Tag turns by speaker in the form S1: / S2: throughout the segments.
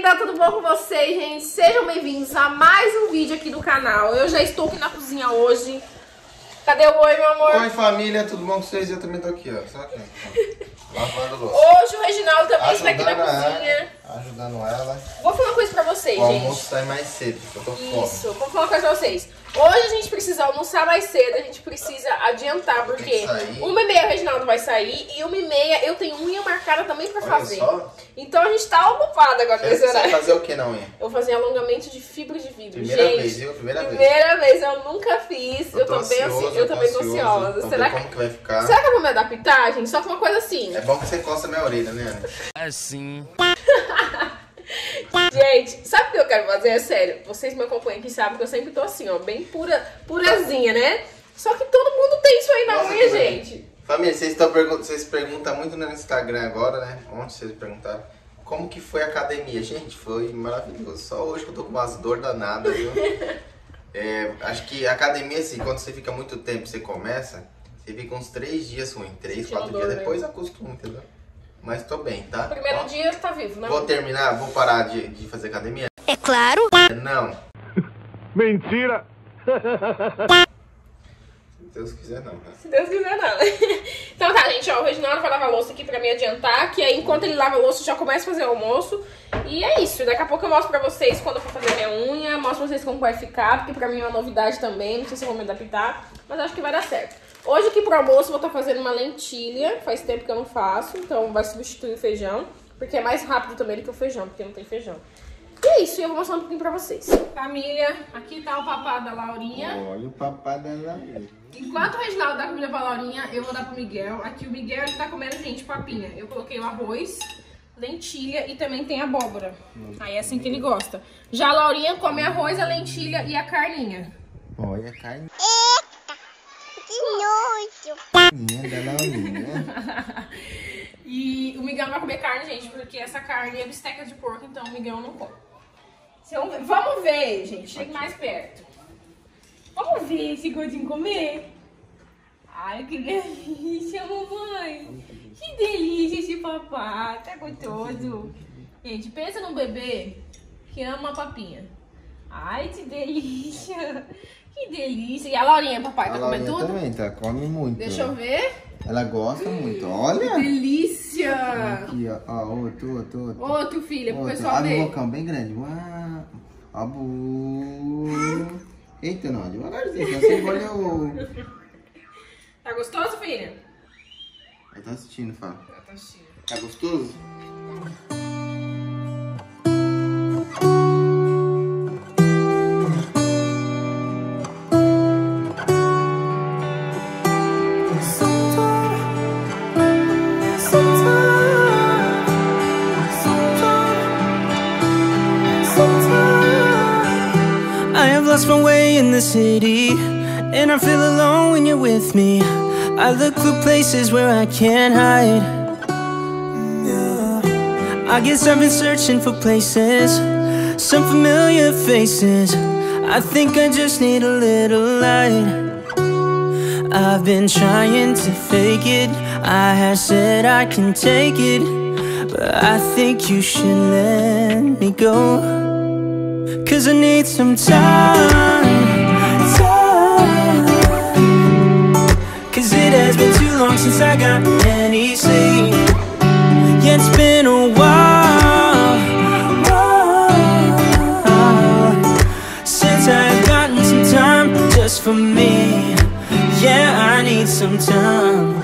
S1: linda, tudo bom com vocês, gente? Sejam bem-vindos a mais um vídeo aqui do canal. Eu já estou aqui na cozinha hoje. Cadê o oi, meu amor?
S2: Oi, família, tudo bom com vocês? Eu também tô aqui, ó. Só aqui, ó. Lavando louça.
S1: Hoje o Reginaldo também está aqui na cozinha.
S2: Ajudando ela.
S1: Vou falar uma coisa pra vocês,
S2: O
S1: gente.
S2: almoço sai mais cedo, porque eu tô com fome.
S1: Isso, vou falar uma coisa pra vocês. Hoje a gente precisa almoçar mais cedo, a gente precisa adiantar, porque 1h30 o Reginaldo vai sair e 1h30 eu tenho unha marcada também pra fazer.
S2: Só.
S1: Então a gente tá ocupado agora nesse horário.
S2: Você vai fazer o que na unha?
S1: Eu vou fazer alongamento de fibra de vidro.
S2: Primeira
S1: gente,
S2: vez, viu? Primeira
S1: vez, eu nunca fiz. Eu também tô ansiosa. Será
S2: como que vai ficar?
S1: Será que eu vou me adaptar, gente? Só que uma coisa assim.
S2: É bom que você coça minha orelha, né, Ana?
S3: Assim.
S1: Gente, sabe o que eu quero fazer? É sério. Vocês me acompanham aqui sabem que eu sempre tô assim, ó, bem purazinha, né? Só que todo mundo tem isso aí na unha, gente.
S2: Família, vocês perguntam muito no Instagram agora, né? Ontem vocês perguntaram como que foi a academia. Gente, foi maravilhoso. Só hoje que eu tô com umas dor danadas, viu? Acho que a academia, assim, quando você fica muito tempo, você começa, você fica uns 3 dias ruim, 3, 4 dias, depois acostuma, entendeu? Mas tô bem, tá?
S1: Primeiro dia tá vivo, né?
S2: Vou terminar, vou parar de fazer academia?
S4: É claro.
S2: Não.
S3: Mentira!
S2: Se Deus quiser, não, né?
S1: Se Deus quiser, não. Então tá, gente, ó, o Reginaldo vai lavar a louça aqui pra me adiantar, que aí enquanto ele lava a louça eu já começo a fazer o almoço. E é isso, daqui a pouco eu mostro pra vocês quando eu for fazer minha unha, mostro pra vocês como vai ficar, porque pra mim é uma novidade também, não sei se eu vou me adaptar, mas acho que vai dar certo. Hoje aqui pro almoço eu vou estar fazendo uma lentilha, faz tempo que eu não faço, então vai substituir o feijão, porque é mais rápido também do que o feijão, porque não tem feijão. E é isso, e eu vou mostrar um pouquinho pra vocês. Família, aqui tá o papá da Laurinha.
S2: Olha o papai da Laurinha.
S1: Enquanto o Reginaldo dá comida pra Laurinha, eu vou dar pro Miguel. Aqui o Miguel ele tá comendo, gente, papinha. Eu coloquei o arroz, lentilha e também tem abóbora. Aí é assim que ele gosta. Já a Laurinha come arroz, a lentilha e a carninha.
S2: Olha a carne.
S4: Que nojo.
S2: Carninha da Laurinha.
S1: E o Miguel não vai comer carne, gente, porque essa carne é bisteca de porco, então o Miguel não come. Vamos ver, gente. Chegue mais perto. Vamos ver esse gordinho comer. Ai, que delícia, mamãe. Que delícia esse papá. Tá gostoso. Gente, pensa num bebê que ama a papinha. Ai, que delícia. Que delícia. E a Laurinha, papai, tá comendo tudo?
S2: Também, tá? Come muito.
S1: Deixa eu ver.
S2: Ela gosta muito. Olha.
S1: Que delícia.
S2: Aqui, ó. Outro.
S1: Outro, filha, pro pessoal
S2: Abre
S1: ver.
S2: o bocão bem grande. Uau. Abu. Eita, não. Devagarzinho. Você engole o...
S1: Tá gostoso, filha?
S2: Aí tá assistindo, fala.
S1: Tá assistindo.
S2: Tá gostoso?
S5: I have lost my way in the city, and I feel alone when you're with me. I look for places where I can't hide. I guess I've been searching for places, some familiar faces. I think I just need a little light. I've been trying to fake it, I have said I can take it, but I think you should let me go. 'Cause I need some time. 'Cause it has been too long since I got any sleep. Yeah, it's been a while since I've gotten some time just for me. Yeah, I need some time.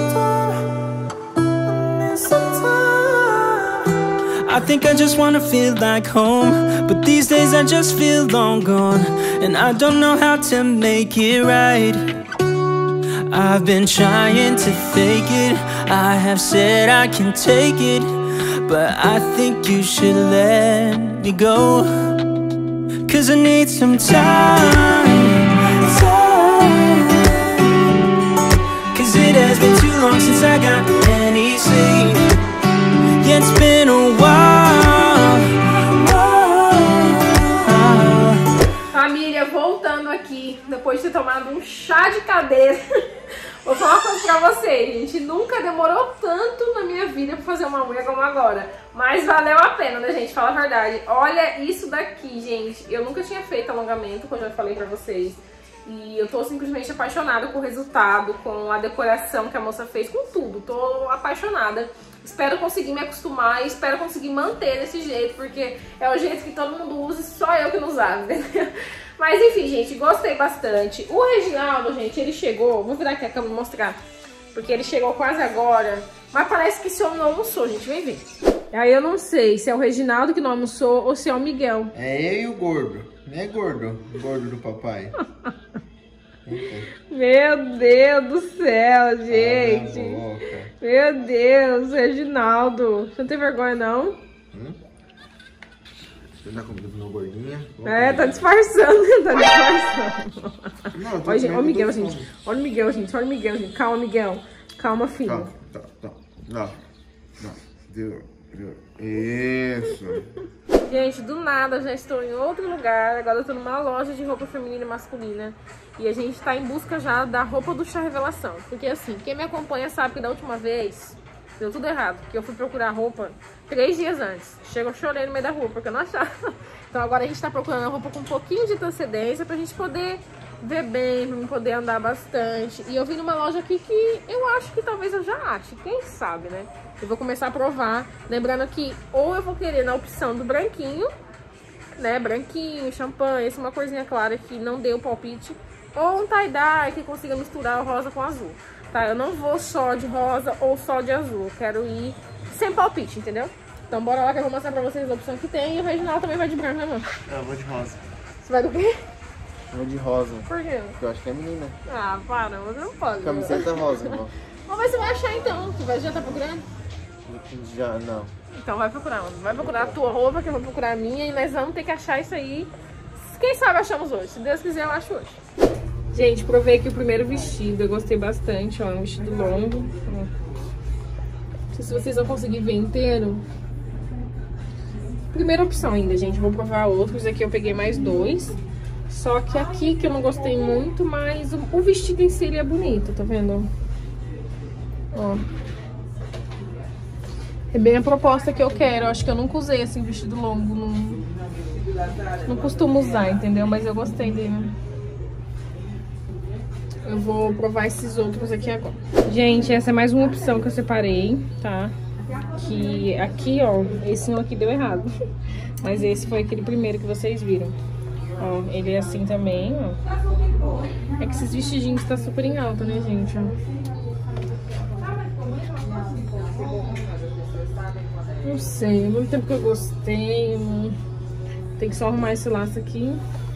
S5: I think I just wanna feel like home, but these days I just feel long gone, and I don't know how to make it right. I've been trying to fake it, I have said I can take it, but I think you should let me go. 'Cause I need some time. 'Cause it has been too long since I got any sleep. Yeah, it's been a while.
S1: Família, voltando aqui, depois de ter tomado um chá de cadeira, Vou falar uma coisa pra vocês, gente. Nunca demorou tanto na minha vida pra fazer uma unha como agora. Mas valeu a pena, né, gente? Fala a verdade. Olha isso daqui, gente. Eu nunca tinha feito alongamento, como eu já falei pra vocês. E eu tô simplesmente apaixonada com o resultado, com a decoração que a moça fez, com tudo. Tô apaixonada. Espero conseguir me acostumar e espero conseguir manter desse jeito, porque é o jeito que todo mundo usa e só eu que não usava, entendeu? Mas enfim, gente, gostei bastante. O Reginaldo, gente, ele chegou... Vou virar aqui a câmera e mostrar. Porque ele chegou quase agora. Mas parece que esse homem não almoçou, gente. Vem ver. Aí eu não sei se é o Reginaldo que não almoçou ou se é o Miguel.
S2: É eu e o gordo. Não é gordo? O gordo do papai.
S1: Meu Deus do céu, gente. Meu Deus, Reginaldo. Você não tem vergonha, não?
S2: Você tá comendo meu gordinha?
S1: É, tá disfarçando, tá disfarçando. Olha, gente, olha o Miguel, gente. Olha o Miguel, gente. Olha o Miguel, gente. Calma, Miguel. Calma, filho.
S2: Não. Isso.
S1: Gente, do nada eu já estou em outro lugar. Agora eu tô numa loja de roupa feminina e masculina. E a gente tá em busca já da roupa do chá revelação. Porque assim, quem me acompanha sabe que da última vez deu tudo errado. Porque eu fui procurar roupa 3 dias antes. Chegou, chorei no meio da rua porque eu não achava. Então agora a gente tá procurando a roupa com um pouquinho de antecedência pra gente poder ver bem, pra poder andar bastante. E eu vim numa loja aqui que eu acho que talvez eu já ache. Quem sabe, né? Eu vou começar a provar. Lembrando que ou eu vou querer na opção do branquinho, né? Branquinho, champanhe, essa é uma corzinha clara que não deu palpite. Ou um tie-dye que consiga misturar o rosa com o azul. Tá? Eu não vou só de rosa ou só de azul. Eu quero ir sem palpite, entendeu? Então bora lá que eu vou mostrar pra vocês a opção que tem. E o Reginaldo também vai de branco, né, mano?
S2: Eu vou de rosa.
S1: Você vai do quê?
S2: Eu vou de rosa.
S1: Por quê?
S2: Porque eu acho que é menina.
S1: Ah, para, você não pode.
S2: Camiseta rosa, irmão.
S1: Vamos ver se vai achar então. Você já tá procurando?
S2: Já, não.
S1: Então vai procurar, mano. Vai procurar a tua roupa, que eu vou procurar a minha. E nós vamos ter que achar isso aí. Quem sabe achamos hoje. Se Deus quiser, eu acho hoje. Gente, provei aqui o primeiro vestido. Eu gostei bastante, ó. É um vestido longo. Ó. Não sei se vocês vão conseguir ver inteiro. Primeira opção ainda, gente. Vou provar outros. Aqui eu peguei mais 2. Só que aqui que eu não gostei muito, mas o vestido em si ele é bonito, tá vendo? Ó. É bem a proposta que eu quero. Eu acho que eu nunca usei assim vestido longo. Não costumo usar, entendeu? Mas eu gostei dele. Eu vou provar esses outros aqui agora. Gente, essa é mais uma opção que eu separei, tá? Que aqui, ó, esse um aqui deu errado. Mas esse foi aquele primeiro que vocês viram. Ó, ele é assim também, ó. É que esses vestidinhos tá super em alta, né, gente? Ó. Não sei, há muito tempo que eu gostei. Tem que só arrumar esse laço aqui.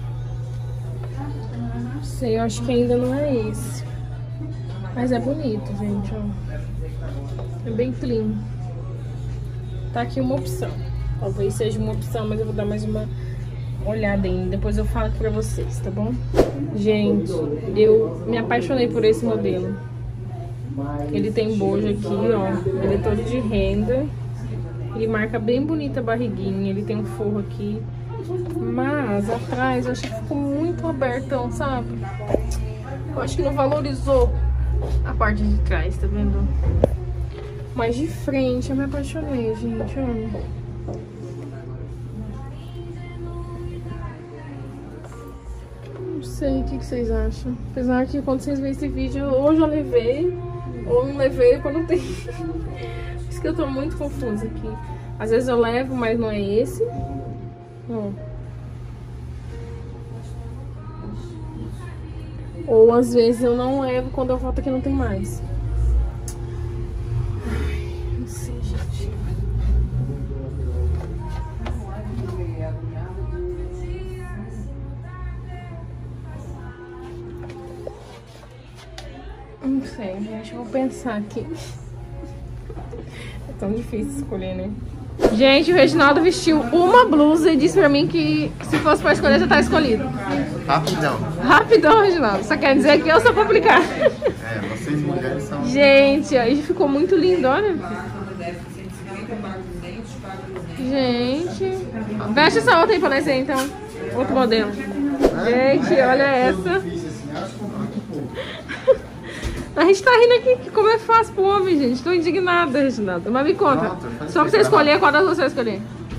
S1: Não sei, eu acho que ainda não é esse. Mas é bonito, gente, ó. É bem clean. Tá aqui uma opção. Talvez seja uma opção, mas eu vou dar mais uma olhada ainda. Depois eu falo aqui pra vocês, tá bom? Gente, eu me apaixonei por esse modelo. Ele tem bojo aqui, ó. Ele é todo de renda. Ele marca bem bonita a barriguinha. Ele tem um forro aqui. Mas atrás eu achei que ficou muito abertão, sabe? Eu acho que não valorizou a parte de trás, tá vendo? Mas de frente eu me apaixonei, gente. Ó. Não sei o que vocês acham. Apesar que quando vocês verem esse vídeo, ou já levei, ou não levei quando tem. Por isso que eu tô muito confusa aqui. Às vezes eu levo, mas não é esse. Ó. Ou às vezes eu não levo quando eu volto aqui não tem mais. Ai, não sei, gente. Não sei, gente. Vou pensar aqui. É tão difícil escolher, né? Gente, o Reginaldo vestiu uma blusa e disse pra mim que se fosse pra escolher já tá escolhido.
S2: Rapidão.
S1: Rapidão, Reginaldo. Só quer dizer que eu sou complicada.
S2: É, vocês mulheres são...
S1: Gente, aí ficou muito lindo, olha. Gente. Veste essa outra aí pra nós ver, então. Outro modelo. Gente, olha essa. A gente tá rindo aqui, que como é fácil pro homem, gente. Tô indignada, Reginaldo. Mas me conta.
S2: Pronto,
S1: só pra você escolher, qual das duas você vai escolher?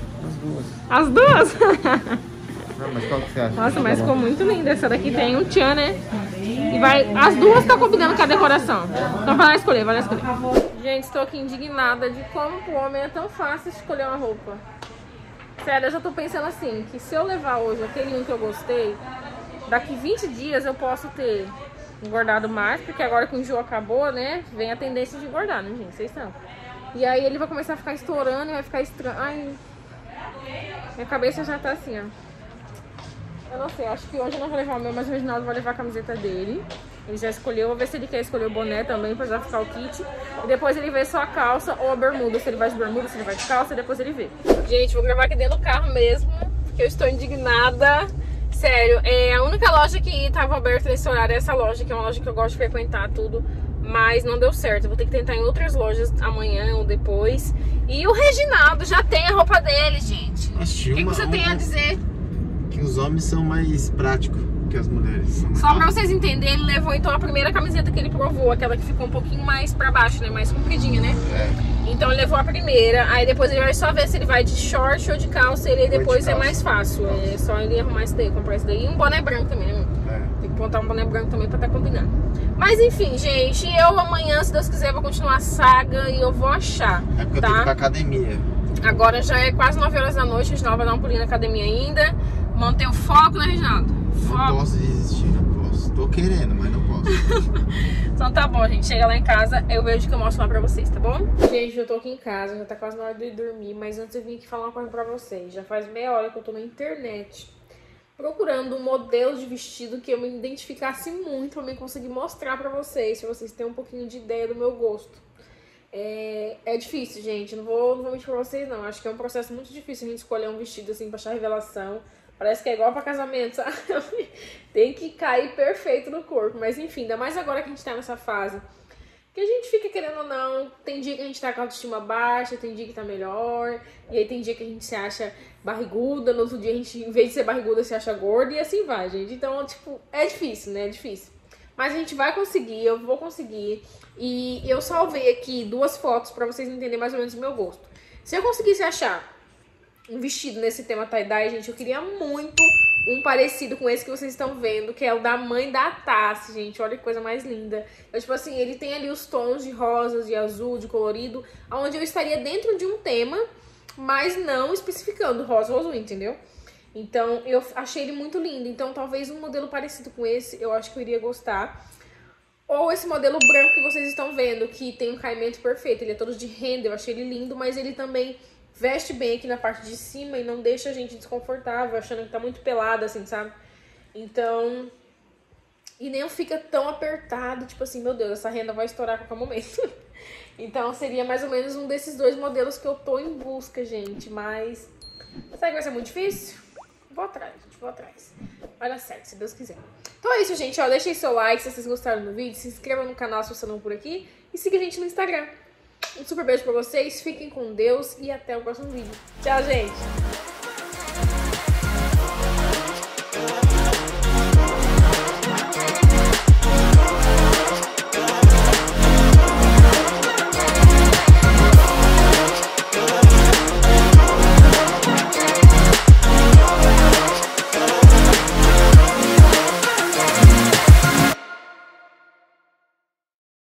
S2: As duas.
S1: As duas?
S2: Não, mas qual que você acha?
S1: Nossa, mas ficou muito linda. Essa daqui tem um tchan, né? E vai... As duas tá combinando com a decoração. Então vai lá escolher, vai lá escolher. Gente, estou aqui indignada de como pro homem é tão fácil escolher uma roupa. Sério, eu já tô pensando assim, que se eu levar hoje aquele um que eu gostei, daqui 20 dias eu posso ter engordado mais, porque agora que o enjoo acabou, né, vem a tendência de engordar, né, gente? Vocês estão. E aí ele vai começar a ficar estourando e vai ficar estranho. Ai, minha cabeça já tá assim, ó. Eu não sei, acho que hoje eu não vou levar o meu, mas o Reginaldo vai levar a camiseta dele. Ele já escolheu, vou ver se ele quer escolher o boné também, pra já ficar o kit. E depois ele vê só a calça ou a bermuda, se ele vai de bermuda, se ele vai de calça, depois ele vê. Gente, vou gravar aqui dentro do carro mesmo, porque eu estou indignada. Sério, a única loja que tava aberta nesse horário é essa loja, que é uma loja que eu gosto de frequentar tudo. Mas não deu certo, eu vou ter que tentar em outras lojas amanhã ou depois. E o Reginaldo já tem a roupa dele, gente. O que você tem a dizer?
S2: Que os homens são mais práticos que as mulheres.
S1: Só pra vocês entenderem, ele levou então a primeira camiseta que ele provou, aquela que ficou um pouquinho mais pra baixo, né? Mais compridinha, né?
S2: É.
S1: Então ele levou a primeira, aí depois ele vai só ver se ele vai de short ou de calça, e aí depois é mais fácil. É só ele arrumar isso daí, comprar isso daí. E um boné branco também, né? Tem que botar um boné branco também pra tá combinando. Mas enfim, gente, eu amanhã, se Deus quiser, vou continuar a saga e eu vou achar.
S2: É porque
S1: tá?
S2: eu tenho que ir pra academia.
S1: Agora já é quase 9 horas da noite, a gente não vai dar um pulinho na academia ainda. Manter o foco, né, Reginaldo? Foco.
S2: Não posso desistir, não posso. Tô querendo, mas não posso.
S1: Então tá bom, gente. Chega lá em casa, eu vejo que eu mostro lá pra vocês, tá bom? Gente, eu tô aqui em casa, já tá quase na hora de dormir, mas antes eu vim aqui falar uma coisa pra vocês. Já faz meia hora que eu tô na internet procurando um modelo de vestido que eu me identificasse muito pra mim conseguir mostrar pra vocês terem um pouquinho de ideia do meu gosto. É difícil, gente. Não vou mentir pra vocês, não. Acho que é um processo muito difícil a gente escolher um vestido assim pra achar revelação. Parece que é igual pra casamento, sabe? Tem que cair perfeito no corpo. Mas enfim, ainda mais agora que a gente tá nessa fase. Que a gente fica querendo ou não. Tem dia que a gente tá com a autoestima baixa, tem dia que tá melhor. E aí tem dia que a gente se acha barriguda. No outro dia a gente, em vez de ser barriguda, se acha gorda. E assim vai, gente. Então, tipo, é difícil, né? É difícil. Mas a gente vai conseguir, eu vou conseguir. E eu salvei aqui 2 fotos pra vocês entenderem mais ou menos o meu gosto. Se eu conseguisse achar um vestido nesse tema tie-dye, gente, eu queria muito um parecido com esse que vocês estão vendo, que é o da mãe da Tassi, gente. Olha que coisa mais linda. Então, tipo assim, ele tem ali os tons de rosas, de azul, de colorido, onde eu estaria dentro de um tema, mas não especificando rosa ou azul, entendeu? Então, eu achei ele muito lindo. Então, talvez um modelo parecido com esse, eu acho que eu iria gostar. Ou esse modelo branco que vocês estão vendo, que tem um caimento perfeito. Ele é todo de renda, eu achei ele lindo, mas ele também veste bem aqui na parte de cima e não deixa a gente desconfortável, achando que tá muito pelada, assim, sabe? Então... E nem fica tão apertado, tipo assim, meu Deus, essa renda vai estourar a qualquer momento. Então, seria mais ou menos um desses 2 modelos que eu tô em busca, gente. Mas... Será que vai ser muito difícil? Vou atrás, gente, vou atrás. Vai dar certo, se Deus quiser. Então é isso, gente, ó, deixem seu like se vocês gostaram do vídeo, se inscrevam no canal se você não é por aqui e siga a gente no Instagram. Um super beijo pra vocês, fiquem com Deus e até o próximo vídeo. Tchau, gente!